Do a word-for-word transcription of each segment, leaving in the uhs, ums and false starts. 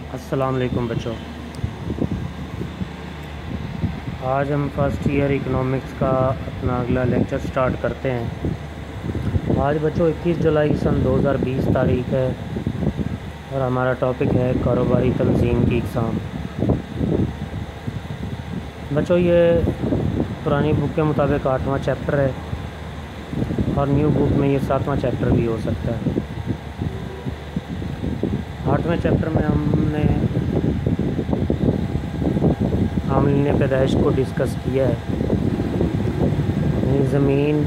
السلام علیکم بچوں، آج ہم فرسٹ ایئر اکنامکس کا اپنا اگلا لیکچر سٹارٹ کرتے ہیں۔ آج بچوں اکیس جولائی سن دو ہزار بیس تاریخ ہے اور ہمارا ٹاپک ہے کاروباری تنظیم کی اقسام۔ بچوں یہ پرانی بک کے مطابق آٹھواں چیپٹر ہے اور نیو بک میں یہ ساتواں چیپٹر بھی ہو سکتا ہے۔ آٹھویں چیپٹر میں ہم نے عاملین پیدائش کو ڈسکس کیا ہے، یعنی زمین،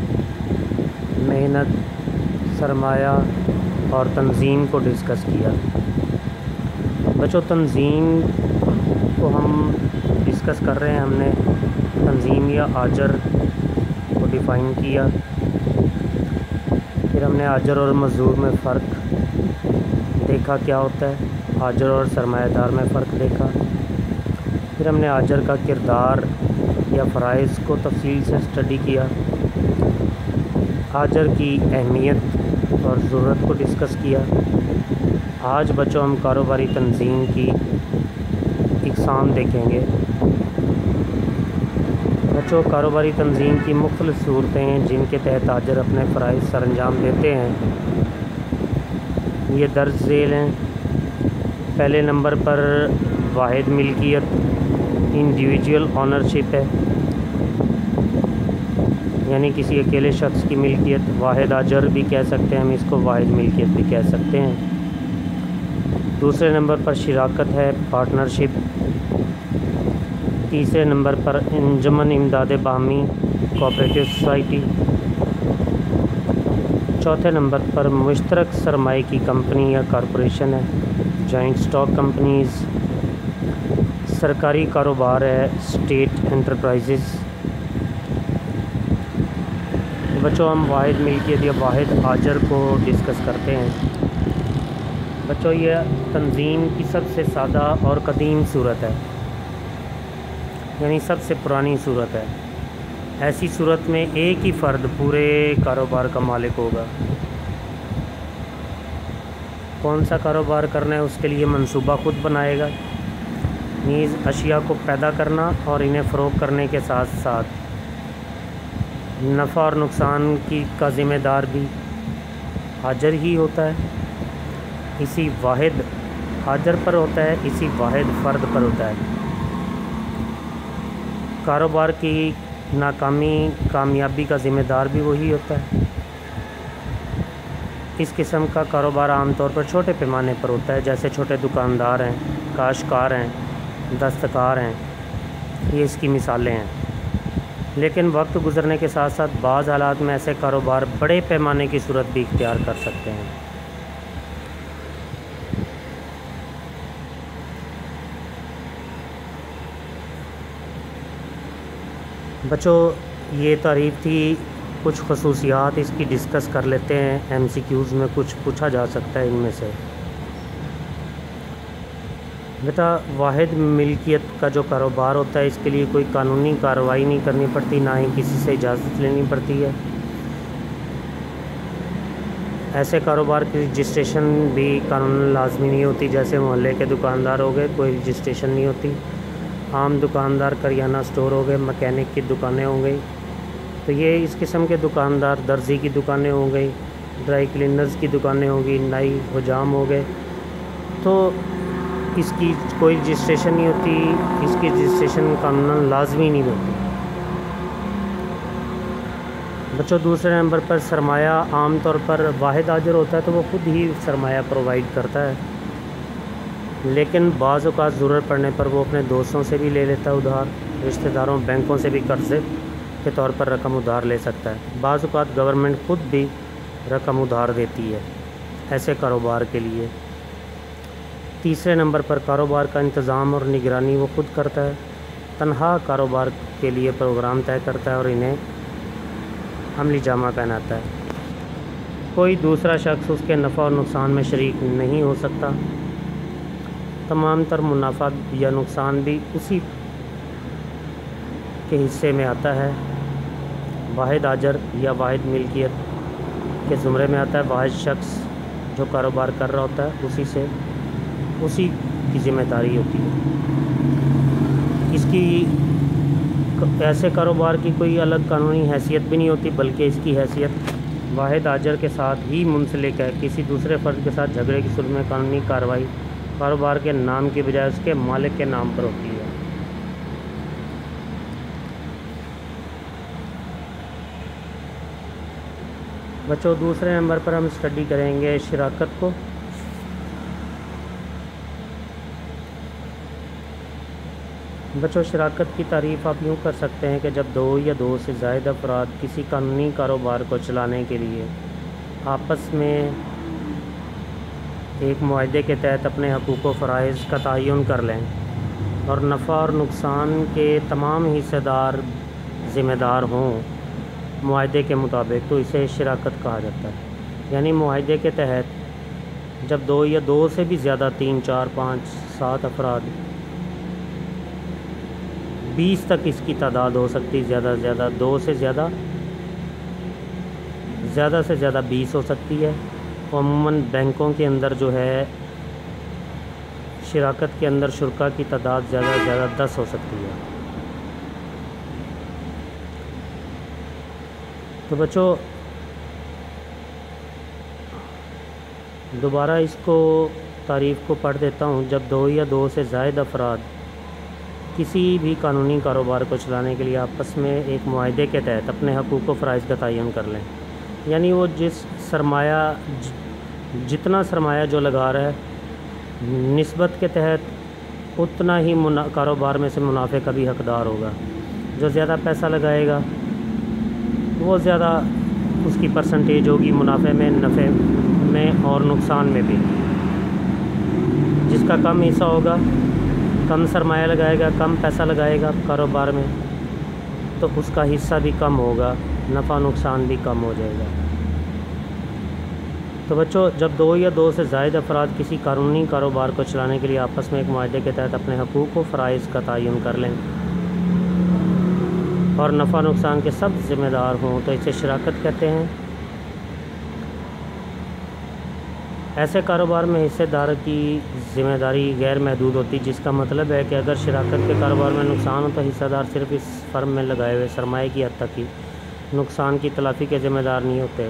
محنت، سرمایہ اور تنظیم کو ڈسکس کیا۔ بچوں تنظیم کو ہم ڈسکس کر رہے ہیں، ہم نے تنظیم یا آجر کو ڈیفائن کیا، پھر ہم نے آجر اور مزدور میں فرق دیکھا کیا ہوتا ہے، آجر اور سرمایہ دار میں فرق دیکھا، پھر ہم نے آجر کا کردار یا فرائض کو تفصیل سے اسٹڈی کیا، آجر کی اہمیت اور ضرورت کو ڈسکس کیا۔ آج بچوں ہم کاروباری تنظیم کی اقسام دیکھیں گے۔ بچوں کاروباری تنظیم کی مختلف صورتیں ہیں جن کے تحت آجر اپنے فرائض سر انجام دیتے ہیں، یہ درج ذیل ہیں۔ پہلے نمبر پر واحد ملکیت، انڈیویجول آنرشپ ہے، یعنی کسی اکیلے شخص کی ملکیت، واحد آجر بھی کہہ سکتے ہیں ہم اس کو، واحد ملکیت بھی کہہ سکتے ہیں۔ دوسرے نمبر پر شراکت ہے، پارٹنرشپ۔ تیسرے نمبر پر انجمن امداد باہمی، کوآپریٹو سوسائٹی۔ چوتھے نمبر پر مشترک سرمائے کی کمپنی یا کارپوریشن ہے، جوائنٹ اسٹاک کمپنیز۔ سرکاری کاروبار ہے، اسٹیٹ انٹرپرائزز۔ بچوں ہم واحد ملکیت یا واحد آجر کو ڈسکس کرتے ہیں۔ بچوں یہ تنظیم کی سب سے سادہ اور قدیم صورت ہے، یعنی سب سے پرانی صورت ہے۔ ایسی صورت میں ایک ہی فرد پورے کاروبار کا مالک ہوگا۔ کون سا کاروبار کرنا ہے اس کے لیے منصوبہ خود بنائے گا، نیز اشیاء کو پیدا کرنا اور انہیں فروخت کرنے کے ساتھ ساتھ نفع اور نقصان کی کا ذمہ دار بھی آجر ہی ہوتا ہے، اسی واحد آجر پر ہوتا ہے، اسی واحد فرد پر ہوتا ہے۔ کاروبار کی ناکامی کامیابی کا ذمہ دار بھی وہی ہوتا ہے۔ اس قسم کا کاروبار عام طور پر چھوٹے پیمانے پر ہوتا ہے، جیسے چھوٹے دکاندار ہیں، کاشتکار ہیں، دستکار ہیں، یہ اس کی مثالیں ہیں۔ لیکن وقت گزرنے کے ساتھ ساتھ بعض حالات میں ایسے کاروبار بڑے پیمانے کی صورت بھی اختیار کر سکتے ہیں۔ بچوں یہ تعریف تھی، کچھ خصوصیات اس کی ڈسکس کر لیتے ہیں، ایم سی کیوز میں کچھ پوچھا جا سکتا ہے ان میں سے۔ بیٹا واحد ملکیت کا جو کاروبار ہوتا ہے اس کے لیے کوئی قانونی کارروائی نہیں کرنی پڑتی، نہ ہی کسی سے اجازت لینی پڑتی ہے۔ ایسے کاروبار کی رجسٹریشن بھی قانون لازمی نہیں ہوتی، جیسے محلے کے دکاندار ہو گئے، کوئی رجسٹریشن نہیں ہوتی۔ عام دکاندار کریانہ سٹور ہو گئے، مکینک کی دکانیں ہو گئی، تو یہ اس قسم کے دکاندار، درزی کی دکانیں ہو گئی، ڈرائی کلینرز کی دکانیں ہوں گی، نائی حجام ہو گئے، تو اس کی کوئی رجسٹریشن نہیں ہوتی، اس کی رجسٹریشن قانوناً لازمی نہیں ہوتی۔ بچوں دوسرے نمبر پر سرمایہ، عام طور پر واحد آجر ہوتا ہے تو وہ خود ہی سرمایہ پرووائڈ کرتا ہے، لیکن بعض اوقات ضرورت پڑنے پر وہ اپنے دوستوں سے بھی لے لیتا ہے ادھار، رشتہ داروں، بینکوں سے بھی قرضے کے طور پر رقم ادھار لے سکتا ہے۔ بعض اوقات گورنمنٹ خود بھی رقم ادھار دیتی ہے ایسے کاروبار کے لیے۔ تیسرے نمبر پر کاروبار کا انتظام اور نگرانی وہ خود کرتا ہے، تنہا کاروبار کے لیے پروگرام طے کرتا ہے اور انہیں عملی جامہ پہناتا ہے۔ کوئی دوسرا شخص اس کے نفع اور نقصان میں شریک نہیں ہو سکتا، تمام تر منافع یا نقصان بھی اسی کے حصے میں آتا ہے۔ واحد آجر یا واحد ملکیت کے زمرے میں آتا ہے، واحد شخص جو کاروبار کر رہا ہوتا ہے اسی سے اسی کی ذمہ داری ہوتی ہے۔ اس کی ایسے کاروبار کی کوئی الگ قانونی حیثیت بھی نہیں ہوتی، بلکہ اس کی حیثیت واحد آجر کے ساتھ ہی منسلک ہے۔ کسی دوسرے فرد کے ساتھ جھگڑے کی صورت میں قانونی کارروائی کاروبار کے نام کی بجائے اس کے مالک کے نام پر ہوتی ہے۔ بچوں دوسرے نمبر پر ہم اسٹڈی کریں گے شراکت کو۔ بچوں شراکت کی تعریف آپ یوں کر سکتے ہیں کہ جب دو یا دو سے زائد افراد کسی قانونی کاروبار کو چلانے کے لیے آپس میں ایک معاہدے کے تحت اپنے حقوق و فرائض کا تعین کر لیں اور نفع اور نقصان کے تمام حصہ دار ذمہ دار ہوں معاہدے کے مطابق، تو اسے شراکت کہا جاتا ہے۔ یعنی معاہدے کے تحت جب دو یا دو سے بھی زیادہ تین چار پانچ سات افراد بیس تک اس کی تعداد ہو سکتی، زیادہ سے زیادہ دو سے زیادہ زیادہ سے زیادہ بیس ہو سکتی ہے۔ عموماً بینکوں کے اندر جو ہے شراکت کے اندر شرکا کی تعداد زیادہ سے زیادہ دس ہو سکتی ہے۔ تو بچوں دوبارہ اس کو تعریف کو پڑھ دیتا ہوں۔ جب دو یا دو سے زائد افراد کسی بھی قانونی کاروبار کو چلانے کے لیے آپس میں ایک معاہدے کے تحت اپنے حقوق و فرائض کا تعین کر لیں، یعنی وہ جس سرمایہ جتنا سرمایہ جو لگا رہا ہے نسبت کے تحت اتنا ہی کاروبار میں سے منافع کا بھی حقدار ہوگا۔ جو زیادہ پیسہ لگائے گا وہ زیادہ اس کی پرسنٹیج ہوگی منافع میں، نفع میں اور نقصان میں بھی۔ جس کا کم حصہ ہوگا، کم سرمایہ لگائے گا، کم پیسہ لگائے گا کاروبار میں، تو اس کا حصہ بھی کم ہوگا، نفع نقصان بھی کم ہو جائے گا۔ تو بچوں جب دو یا دو سے زائد افراد کسی قانونی کاروبار کو چلانے کے لیے آپس میں ایک معاہدے کے تحت اپنے حقوق و فرائض کا تعین کر لیں اور نفع نقصان کے سب ذمہ دار ہوں تو اسے شراکت کہتے ہیں۔ ایسے کاروبار میں حصہ دار کی ذمہ داری غیر محدود ہوتی، جس کا مطلب ہے کہ اگر شراکت کے کاروبار میں نقصان ہو تو حصہ دار صرف اس فرم میں لگائے ہوئے سرمایہ کی حد تک ہی نقصان کی تلافی کے ذمہ دار نہیں ہوتے،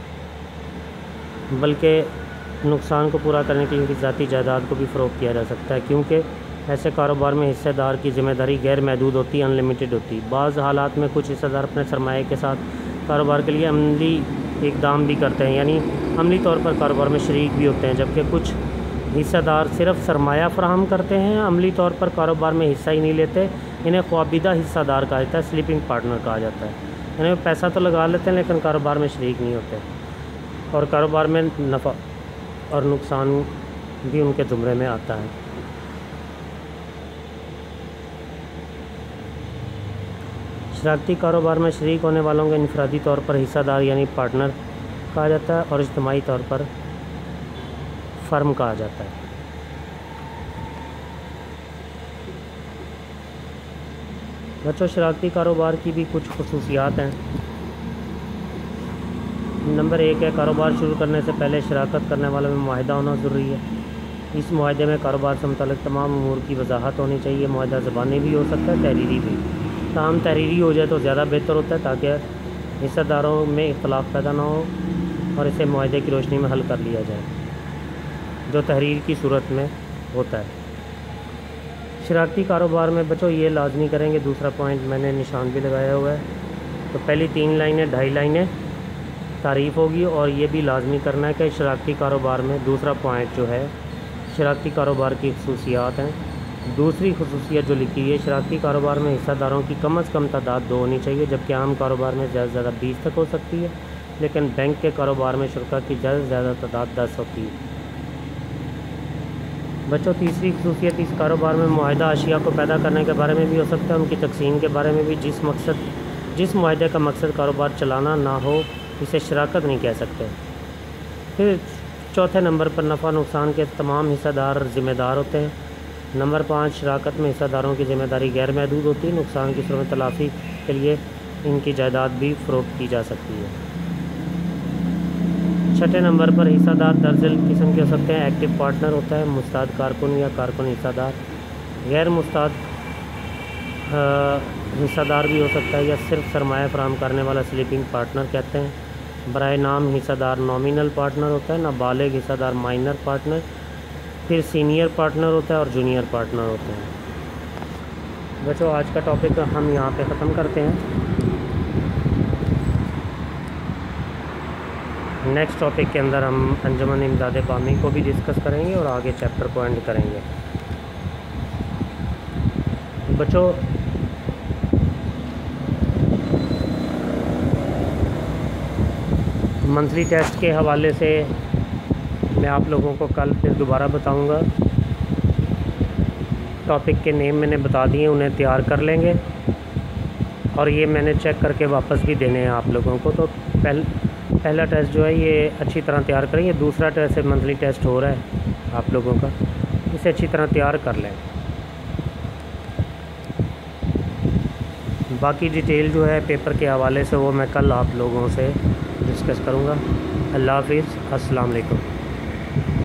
بلکہ نقصان کو پورا کرنے کے لیے ان کی ذاتی جائیداد کو بھی فروخت کیا جا سکتا ہے، کیونکہ ایسے کاروبار میں حصہ دار کی ذمہ داری غیر محدود ہوتی، ان لمیٹڈ ہوتی۔ بعض حالات میں کچھ حصہ دار اپنے سرمایہ کے ساتھ کاروبار کے لیے عملی اقدام بھی کرتے ہیں، یعنی عملی طور پر کاروبار میں شریک بھی ہوتے ہیں، جبکہ کچھ حصہ دار صرف سرمایہ فراہم کرتے ہیں، عملی طور پر کاروبار میں حصہ ہی نہیں لیتے۔ انہیں خوابیدہ حصہ دار کہا جاتا ہے، سلیپنگ پارٹنر کہا جاتا ہے، یعنی وہ پیسہ تو لگا لیتے ہیں لیکن کاروبار میں شریک نہیں ہوتے اور کاروبار میں نفع اور نقصان بھی ان کے زمرے میں آتا ہے۔ شراکتی کاروبار میں شریک ہونے والوں کو انفرادی طور پر حصہ دار یعنی پارٹنر کہا جاتا ہے اور اجتماعی طور پر فرم کہا جاتا ہے۔ بچوں شراکتی کاروبار کی بھی کچھ خصوصیات ہیں۔ نمبر ایک ہے کاروبار شروع کرنے سے پہلے شراکت کرنے والوں میں معاہدہ ہونا ضروری ہے۔ اس معاہدے میں کاروبار سے متعلق تمام امور کی وضاحت ہونی چاہیے۔ معاہدہ زبانی بھی ہو سکتا ہے، تحریری بھی۔ تاہم تحریری ہو جائے تو زیادہ بہتر ہوتا ہے تاکہ حصہ داروں میں اختلاف پیدا نہ ہو اور اسے معاہدے کی روشنی میں حل کر لیا جائے، جو تحریر کی صورت میں ہوتا ہے۔ شراکتی کاروبار میں بچوں یہ لازمی کریں گے، دوسرا پوائنٹ میں نے نشان بھی لگایا ہوا ہے، تو پہلی تین لائنیں ڈھائی لائنیں تعریف ہوگی اور یہ بھی لازمی کرنا ہے کہ شراکتی کاروبار میں دوسرا پوائنٹ جو ہے شراکتی کاروبار کی خصوصیات ہیں۔ دوسری خصوصیت جو لکھی ہے شراکتی کاروبار میں حصہ داروں کی کم از کم تعداد دو ہونی چاہیے، جبکہ عام کاروبار میں زیادہ سے زیادہ بیس تک ہو سکتی ہے، لیکن بینک کے کاروبار میں شرکا کی زیادہ سے زیادہ تعداد دس ہوتی ہے۔ بچوں تیسری خصوصیت اس کاروبار میں معاہدہ اشیاء کو پیدا کرنے کے بارے میں بھی ہو سکتا ہے، ان کی تقسیم کے بارے میں بھی۔ جس مقصد جس معاہدے کا مقصد کاروبار چلانا نہ ہو اسے شراکت نہیں کہہ سکتے۔ پھر چوتھے نمبر پر نفع نقصان کے تمام حصہ دار ذمہ دار ہوتے ہیں۔ نمبر پانچ شراکت میں حصہ داروں کی ذمہ داری غیر محدود ہوتی ہے، نقصان کی صورت میں تلافی کے لیے ان کی جائیداد بھی فروخت کی جا سکتی ہے۔ چھٹے نمبر پر حصہ دار درج ذیل قسم کے ہو سکتے ہیں۔ ایکٹیو پارٹنر ہوتا ہے، مستعد کارکن یا کارکن حصہ دار، غیر مستعد حصہ دار بھی ہو سکتا ہے، یا صرف سرمایہ فراہم کرنے والا سلیپنگ پارٹنر کہتے ہیں۔ برائے نام حصہ دار نامینل پارٹنر ہوتا ہے، نابالغ حصہ دار مائنر پارٹنر، پھر سینئر پارٹنر ہوتا ہے اور جونیئر پارٹنر ہوتے ہیں۔ بچوں آج کا ٹاپک ہم یہاں پہ ختم کرتے ہیں۔ نیکسٹ ٹاپک کے اندر ہم انجمن امداد قومی کو بھی ڈسکس کریں گے اور آگے چیپٹر کو اینڈ کریں گے۔ بچوں منتھلی ٹیسٹ کے حوالے سے میں آپ لوگوں کو کل پھر دوبارہ بتاؤں گا۔ ٹاپک کے نیم میں نے بتا دیے، انہیں تیار کر لیں گے اور یہ میں نے چیک کر کے واپس بھی دینے ہیں آپ لوگوں کو۔ تو پہل پہلا ٹیسٹ جو ہے یہ اچھی طرح تیار کریں گے، دوسرا ٹیسٹ منتھلی ٹیسٹ ہو رہا ہے آپ لوگوں کا، اسے اچھی طرح تیار کر لیں۔ باقی ڈیٹیل جو ہے پیپر کے حوالے سے وہ میں کل آپ لوگوں سے ڈسکس کروں گا۔ اللہ حافظ، السلام علیکم۔